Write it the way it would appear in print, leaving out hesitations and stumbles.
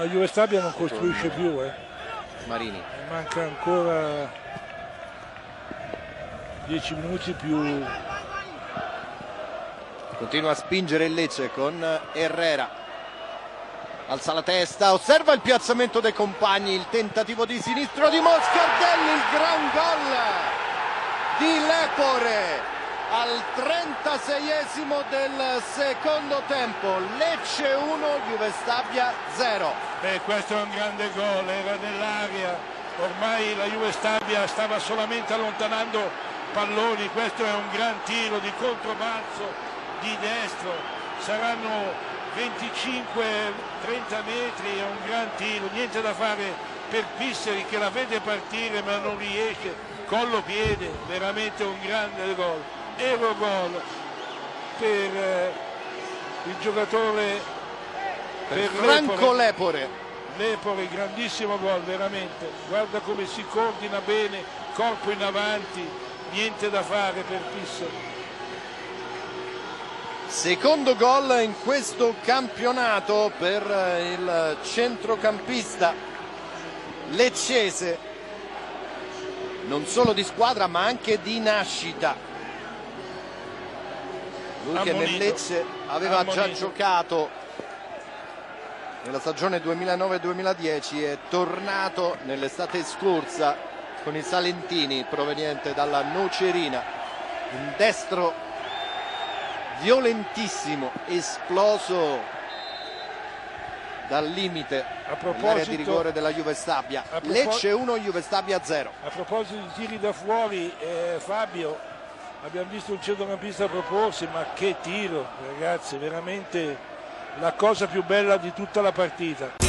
La Juve Stabia non costruisce più, Marini. Manca ancora 10 minuti più. Continua a spingere il Lecce con Herrera. Alza la testa, osserva il piazzamento dei compagni, il tentativo di sinistro di Moscardelli, il gran gol di Lepore al 36esimo del secondo tempo. Lecce 1, Juve Stabia 0. Questo è un grande gol, era nell'aria, ormai la Juve Stabia stava solamente allontanando palloni. Questo è un gran tiro di controbalzo di destro, saranno 25-30 metri, è un gran tiro, niente da fare per Pisseri che la vede partire ma non riesce, collo piede, veramente un grande gol. Ero gol per il giocatore, per Franco Lepore. Lepore, grandissimo gol veramente, guarda come si coordina bene, corpo in avanti, niente da fare per Pisseri. Secondo gol in questo campionato per il centrocampista leccese, non solo di squadra ma anche di nascita. Lui che nel Lecce aveva già giocato nella stagione 2009-2010, è tornato nell'estate scorsa con il Salentini proveniente dalla Nocerina, un destro violentissimo, esploso dal limite dell'area di rigore della Juve Stabia. Lecce 1, Juve Stabia 0. A proposito di tiri da fuori, Fabio, abbiamo visto un centrocampista proporsi, ma che tiro, ragazzi, veramente la cosa più bella di tutta la partita.